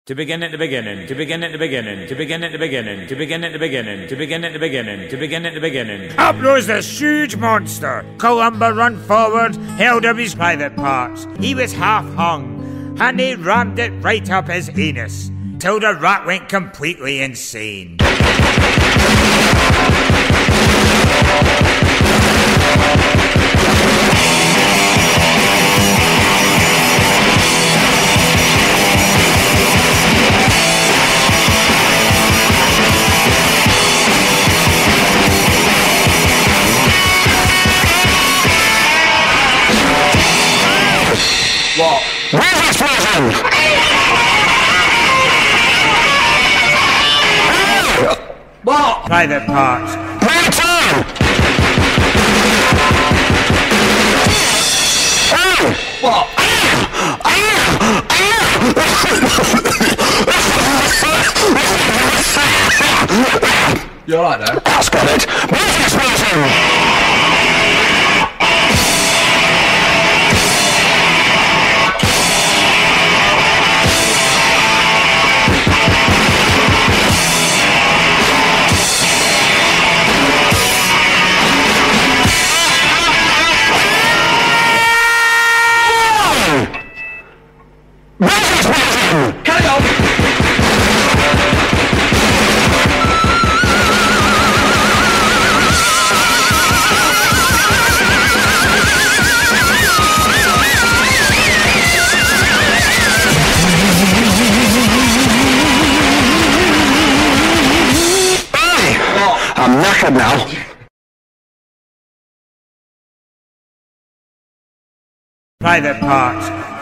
To begin at the beginning, to begin at the beginning, to begin at the beginning, to begin at the beginning, to begin at the beginning, to begin at the beginning. Up rose this huge monster. Columba run forward, held up his private parts. He was half hung, and he rammed it right up his anus, till the rat went completely insane. What? Where's explosion? What? Private parts. Right on! What? You alright there? That's got it. Where's explosion? Carry on! I'm knackered now. Private parts.